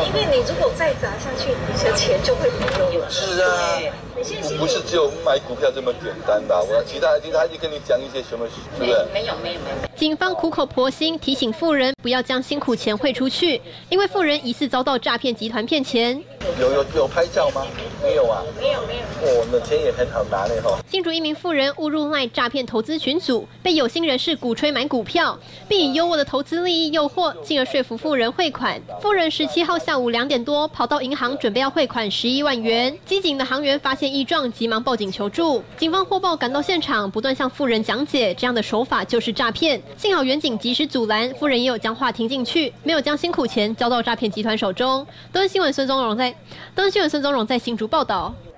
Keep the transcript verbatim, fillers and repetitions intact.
因为你如果再砸下去，你的钱就会没有了。 是啊，不是只有买股票这么简单吧？我其他其他就跟你讲一些什么，是不是？ 没有没有没有。 警方苦口婆心提醒富人不要将辛苦钱汇出去，因为富人疑似遭到诈骗集团骗钱。 有有有拍照吗？没有啊。 没有没有。 哦，那钱也很好拿嘞哈。 新竹一名富人误入赖诈骗投资群组，被有心人士鼓吹买股票，并以优渥的投资利益诱惑，进而说服富人汇款。富人十七号下午两点多跑到银行准备要汇款十一万元，机警的行员发现异状，急忙报警求助。警方获报赶到现场，不断向富人讲解这样的手法就是诈骗。幸好员警及时阻拦，富人也有将话听进去，没有将辛苦钱交到诈骗集团手中。东森新闻孙宗荣在东森新闻孙宗荣在新竹报道。